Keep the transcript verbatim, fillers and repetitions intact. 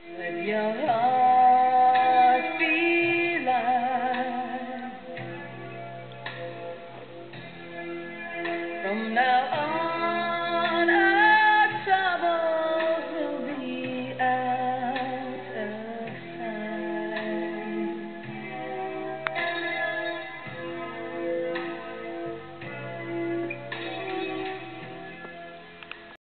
Let your heart be light. From now on.